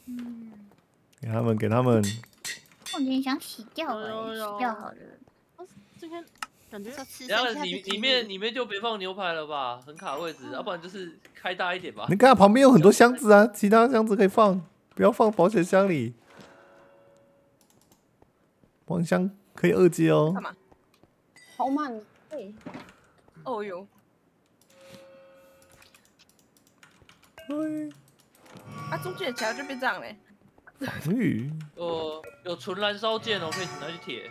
给他们，给他们。 我有点想洗掉洗掉好了。 这边感觉然后里面就别放牛排了吧，很卡位置，要不然就是开大一点吧。 你看旁边有很多箱子啊，其他箱子可以放，不要放保险箱里。保险箱可以2阶哦。 干嘛？ 好慢，对。 哦哟。啊，中间的桥就变这样嘞。 有纯燃烧剑哦，可以拿去铁。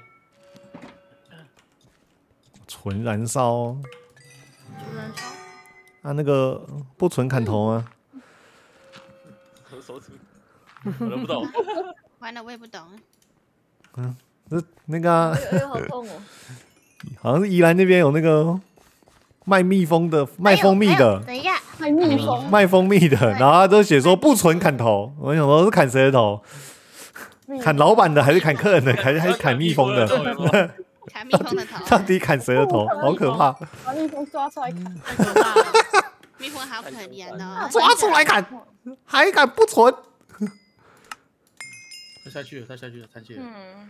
纯燃烧。 纯燃烧。 啊，那个不纯砍头啊。 我手指，我都不懂。 完了，我也不懂。 那个。 好痛哦。 好像是宜兰那边有那个卖蜜蜂的，卖蜂蜜的。 等一下， 卖蜜蜂。 卖蜂蜜的，然后他就写说不纯砍头。我想说是砍谁的头？砍老板的还是砍客人的？还是砍蜜蜂的？ 砍蜜蜂的头。 到底砍谁的头？好可怕！ 把蜜蜂抓出来砍。 太可怕了。 蜜蜂好可怜哦。 抓出来砍，还敢不纯？ 他下去了，他下去了，残血了。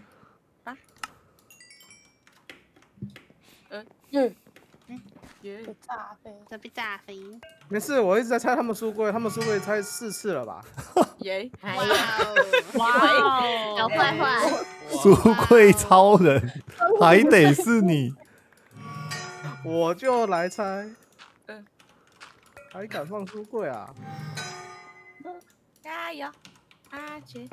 被炸飞， 这被炸飞。 没事，我一直在猜他们书柜，他们书柜猜4次了吧？ 耶！ 哇，小坏坏， 书柜超人，还得是你。 我就来猜。还敢放书柜啊？ 加油，阿杰！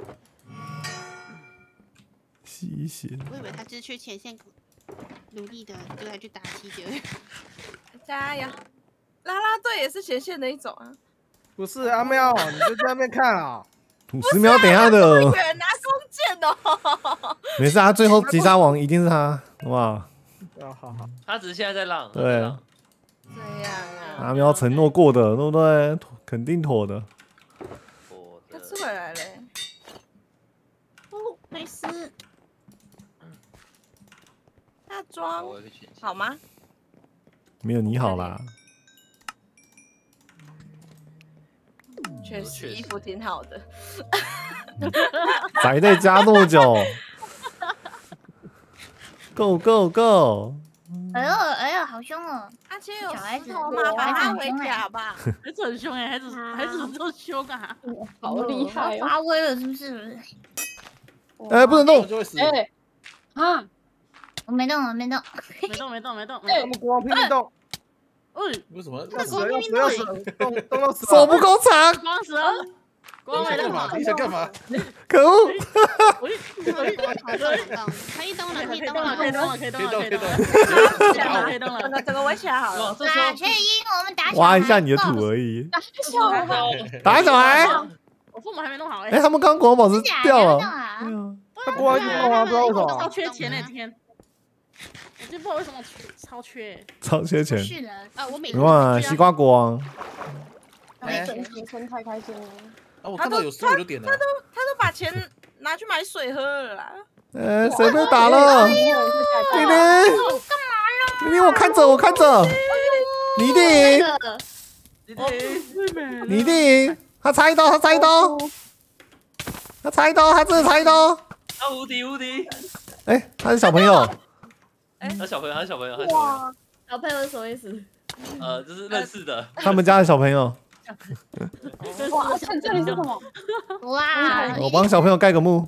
吸血。 我以为他只是去前线努力的，就来去打七折。 加油！啦啦队也是前线的一种啊。 不是阿喵，你就在那边看啊。 50秒，等一下的。 远拿弓箭哦。 没事啊，最后击杀王一定是他，哇！ 好。 他只是现在在浪。 对。 这样啊。 阿喵承诺过的，对不对？肯定妥的。 他吃回来了。 哦，没事。 那装好吗？ 没有你好啦。 确实衣服挺好的。 宅在家那么久。Go go go！ 哎呦，好凶哦！ 阿切有石头吗？把他回家好不好？ 孩子很凶哎，孩子这么凶啊！ 好厉害哦！ 发威了是不是？ 哎，不能动！ 哎，啊！ 我没动，我没动。 没动。 我们国王拼命动。 为什么？ 要死！动到死！ 手不够长。 光死了。光没动。 你想干嘛？ 可恶！ 可以动了。 整个围起来好了。 打全音，我们打。 挖一下你的土而已。打小孩。 我父母还没弄好哎。 哎，他们刚国王宝石掉了。 他国王一直弄啊，不知道为什么。 超缺钱那天。我就不知道为什么超缺。 超缺钱。 是的啊，我每你看西瓜国王。 女生太开心了。 啊，我看到有书我就点了。 他都把钱拿去买水喝了啦。 谁被打了？妮妮， 干嘛呢？ 妮妮，我看着。你一定赢。你一定赢。他插一刀，他真的插一刀。 他无敌。 哎，他是小朋友。 他小朋友。 哇，小朋友是什么意思？ 就是认识的。 他们家的小朋友。 哇，这里是什么？ 哇！ 我帮小朋友盖个墓。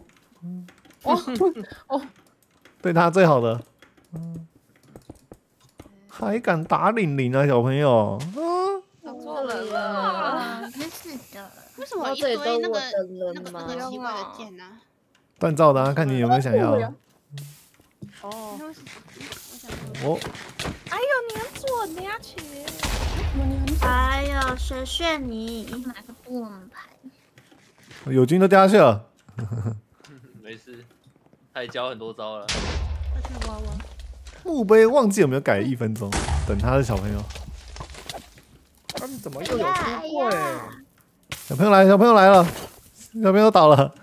对他最好的。还敢打00啊，小朋友。 搞错人了。 真是的。 为什么一堆那个奇怪的剑呢？ 锻造的啊，看你有没有想要。 哦。 哎呦，你很准的呀，姐。 哎呦，谁炫你？拿个盾牌。 友军都掉下去了。 没事，他也教很多招了。 墓碑忘记有没有改1分钟，等他的小朋友。 他们怎么又有书柜？ 小朋友来了，小朋友倒了。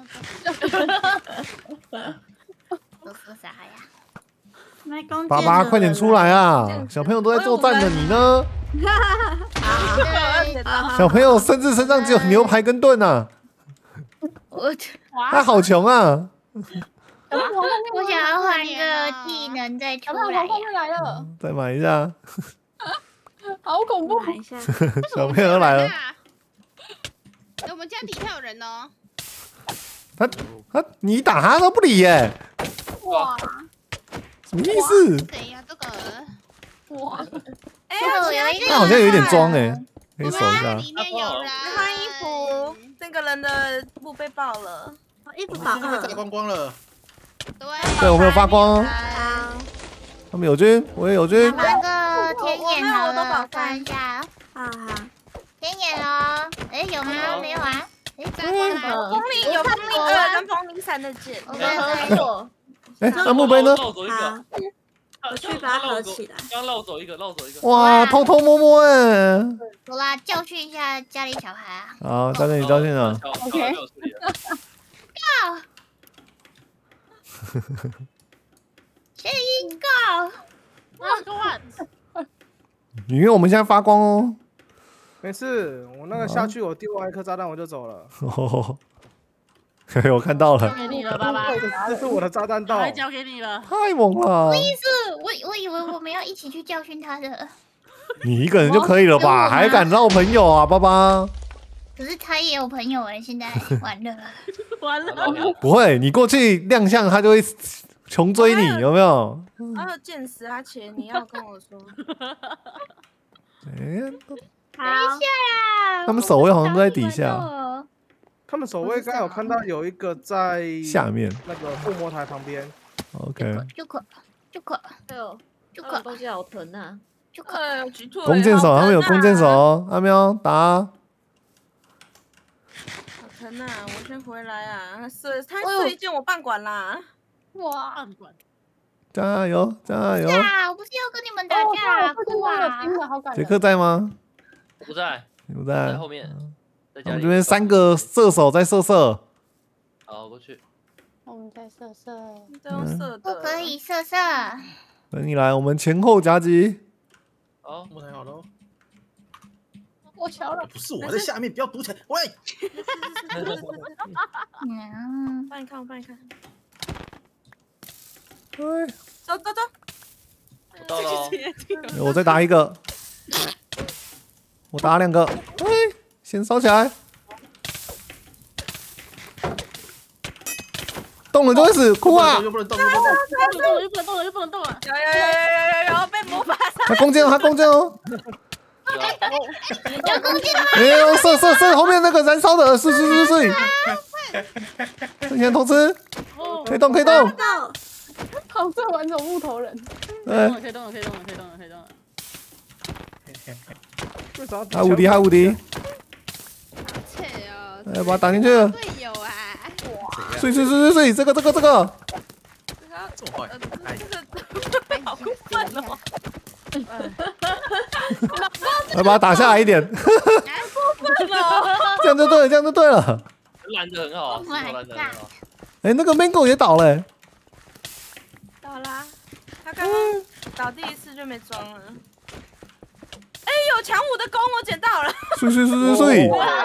都说啥呀？ 爸爸，快点出来啊！小朋友都在作战呢，你呢？小朋友甚至身上只有牛排跟盾啊！ 他好穷啊！ 我想要换一个技能再出来呀。 来了， 再买一下， 好恐怖！ 买一下， 小朋友来了。 我们家底下有人哦。 你打他都不理耶， 哇什么意思？ 谁呀？这个哇！ 哎，有一个他好像有一点装哎，可以守一下。 里面有人。 换衣服，那个人的布被爆了， 衣服现在炸光光了。 对，我们有发光哦。 好， 他们友军，我也友军。 拿个天眼好我都了， 保看一下。好好，天眼哦。哎，有吗？没有啊。哎， 风铃有风铃2跟风铃3的剑。 我刚错。 哎，那墓碑呢？ 绕走一个， 我去把它合起来。 刚绕走一个，绕走一个。 哇，偷偷摸摸哎。 走啦，教训一下家里小孩啊。 好，教训你教训了。 OK。 声音告。 因为我们现在发光哦。 没事，我那个下去，我丢完一颗炸弹我就走了。 哦，嘿嘿，我看到了， 给你了，爸爸， 这是我的炸弹道， 还交给你了。 太猛了！ 意思，我以为我们要一起去教训他的， 你一个人就可以了吧？还敢闹朋友啊，爸爸？ 可是他也有朋友哎，现在完了。 完了， 不会，你过去亮相，他就会穷追你，有没有？ 还有剑死阿钱，你要跟我说。 哎， 好，等一下呀， 他们守卫好像都在底下， 他们守卫刚有看到有一个在下面那个附魔台旁边。 OK， 就可， 哎呦， 就可， 东西好疼啊！ 就可。 举兔弓箭手，他们有弓箭手哦，阿喵打。 好疼啊！我先回来啊！他射一箭我半管啦！ 哇， 暗管。 加油加油！ 我不是要跟你们打架，哭啊！ 好感杰克在吗？ 不在， 你不在在。后面，在我家里。 们这边3个射手在射。 好，过去。 我们在射射， 都用射的， 不可以射。 等你来，我们前后夹击。 好， 木台好了。 我瞧了， 不是我在下面，不要堵起来。喂， 帮你看，我帮你看。 对， 走。 到了哦。 我再打一个，我打2个，对，先烧起来。动了就会死，哭啊！ 又不能动， 又不能动了。 有被魔法杀。 他弓箭哦，他弓箭哦。 有弓箭吗？ 哎呦，射后面那个燃烧的，是。先偷吃，可以动。 好这玩种木头人。 可以动了。 为啥？ 还无敌。 切哦。 哎，把他打进去了。 队友啊。 睡，这个。 这么坏，哎， 好过分哦！ 来把他打下来一点。这样就对了。 拦得很好，石头拦得很好。 哎，那个 Mango 也倒了。 倒啦，他刚刚倒第一次就没装了。哎，有强弩的弓，我捡到了。 睡。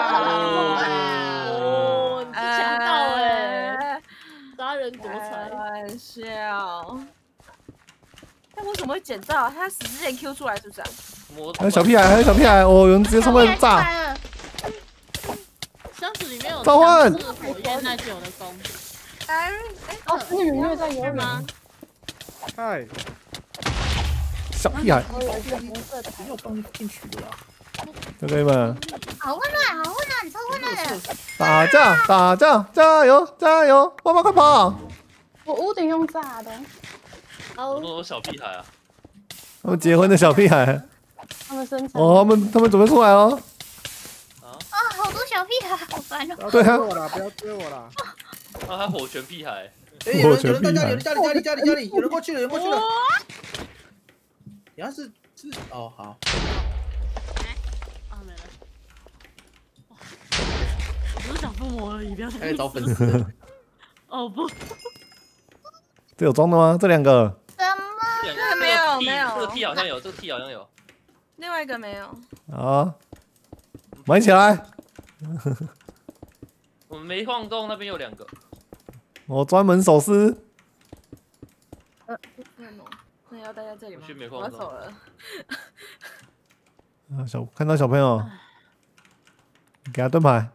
抢到哎！杀人夺财， 开玩笑。但为什么会捡到？他死之前 Q 出来是不是啊？ 还有小屁孩，哦，有人直接冲过来炸。 箱子里面有召唤火焰耐久的弓。 哦，是女乐在游泳吗？ 嗨， 小屁孩， 我有一个红色的， 要放进去的啦。 就可以们好混乱，超混乱的。 打架，加油！爸爸快跑！ 我屋顶用炸的。 我说小屁孩啊。 他们结婚的小屁孩。 他们生产。 哦，他们准备出来哦。 好多小屁孩，好烦哦。 不要追我啦！不要追我啦！ 他火拳屁孩。 哎，有人在家里，有人过去了。你要是哦好。 没了。我只是想附魔而已，不要。 开始找粉丝。 哦不。 这有装的吗？这2个。 什么？ 没有。 这个 T 好像有， 另外一个没有。 好，买起来。 我们煤矿洞那边有2个。 我专门守尸。 那要待在这里吗？ 我去煤我矿洞。 要走了。 看到小朋友，给他盾牌。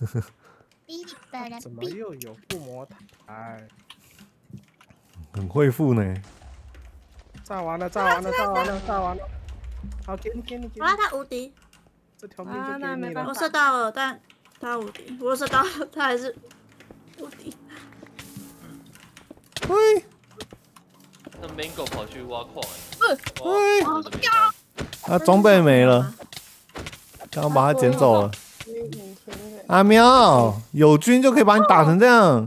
怎么又有附魔台？ 很会附呢。 炸完了，炸完了，炸完了，炸完了。好，给你，给你，给你。 啊，他无敌， 这条命就给你了。 我射到了，但他无敌，我射到了，他还是无敌。 喂， 那 Mango 跑去挖矿喂， 哇， 他装备没了，刚把他捡走了。阿喵，友军就可以把你打成这样。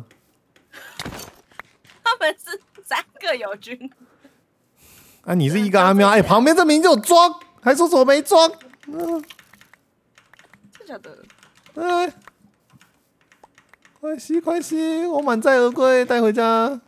他们是3个友军。 啊，你是一个阿喵，哎，旁边这名就有装，还说什么没装？ 真假的？ 哎，快吸快吸，我满载而归，带回家，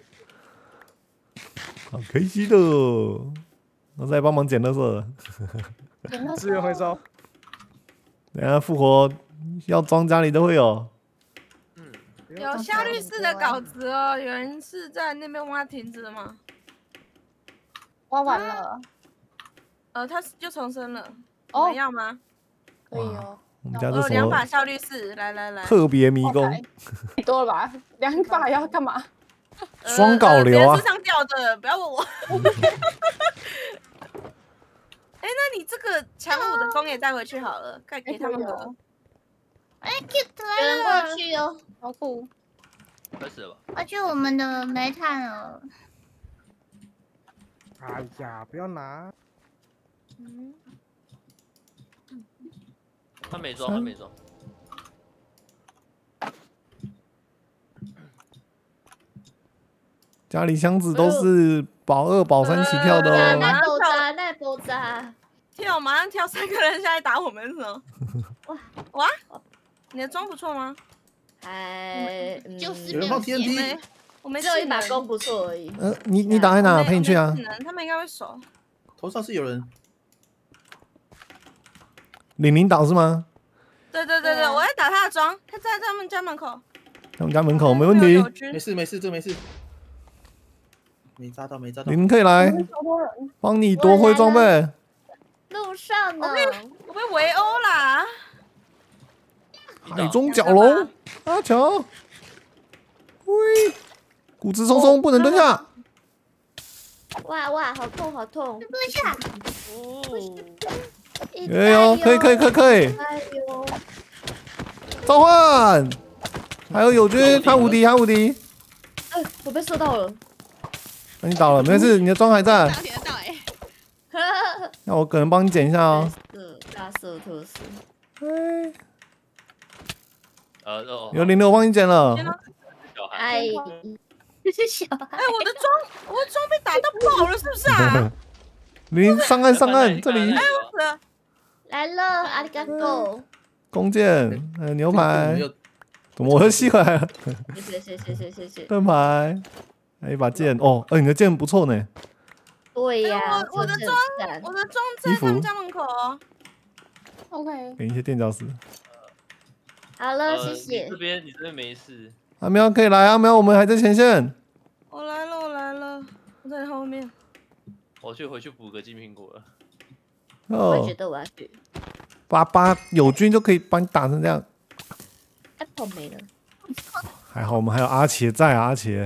好开心的。我再帮忙捡垃圾， 资源回收。 等下复活要装家里都会有。 有效率式的稿子哦，有人是在那边挖亭子的吗？ 挖完了。 他就重生了。 哦， 你们要吗？ 可以哦。 我们家这 2 什把么效率式，来。 特别迷宫？ 太多了吧？2把要干嘛？ 双镐流啊！ 别上吊的，不要问我。哎，那你这个强弩的弓也带回去好了，给他们喝。 哎 ，Cute 有人来了， 过去哦，好酷。 开始了吧？ 我去我们的煤炭了。 哎呀，不要拿！ 他没装，他没装。 家里箱子都是保2、保3起跳的哦。 那爆炸！ 跳，马上跳3个人下来打我们是吗？哇，你的装不错吗？ 就是有人放 TNT， 我没只有1把弓不错而已。 你打在哪？陪你去啊。 他们应该会守。 头上是有人。 领导是吗？ 对，我在打他的桩，他在他们家门口。 他们家门口没问题。 没事，这没事。没扎到。 你们可以来，帮你夺回装备。 路上呢， 我被围殴啦！ 海中蛟龙，阿强，喂，骨质松松，不能蹲下。 哇，好痛！ 蹲下。 有，可以。 哎呦， 召唤，还有友军，他无敌。 我被射到了。 那你倒了，没事，你的装还在。 听得到哎。 那我可能帮你捡一下哦。 大射特死。 有0的我帮你捡了。 哎， 这是小孩。 哎，我的装被打到爆了，是不是啊？ 你上岸，这里。 来了，阿里嘎多。 弓箭，牛排。怎么我又吸回来了？ 谢。 盾牌，还有一把剑哦，你的剑不错呢。 对呀， 我的装在他们家门口哦。 OK。 给一些垫脚石。 好了，谢谢。 你这边没事。 阿喵可以来，阿喵我们还在前线。 我来了，我在后面。 我回去补个金苹果了。 我也觉得我要去。 8友军就可以把你打成这样。 Apple 没了。 还好我们还有阿茄在啊，阿茄。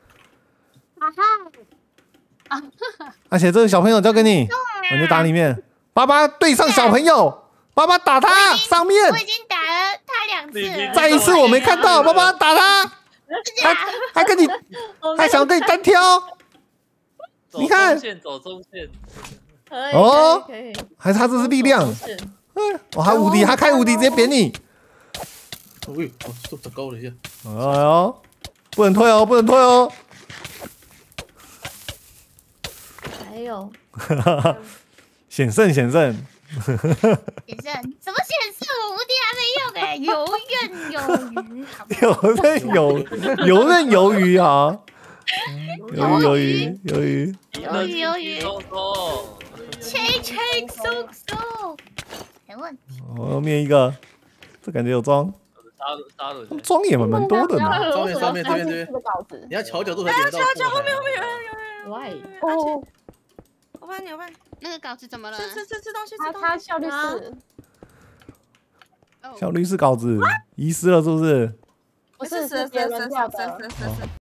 阿茄，这个小朋友交给你，我就打里面。爸对上小朋友，爸打他上面。 我已经打了他2次了。 再一次我没看到，爸打他。还跟你，还想跟你单挑。你看， 走中线。 哦，还是他这是力量。我还无敌，他开无敌直接扁你。 喂，我长高了一下。 哎呦，不能退哦。 还有。 险胜。 什么显示？我无敌还没用哎，游刃有余啊！ 鱿鱼， 吹，没问题。 我要灭一个，这感觉有装。 沙轮。 装也蛮多的呢。 上面这边，你要调角度才点得到。 后面有。 喂， 哦，我帮你。 那个稿子怎么了？ 吃东西， 他效率是。 效率是稿子遗失了是不是？ 不是别人掉的。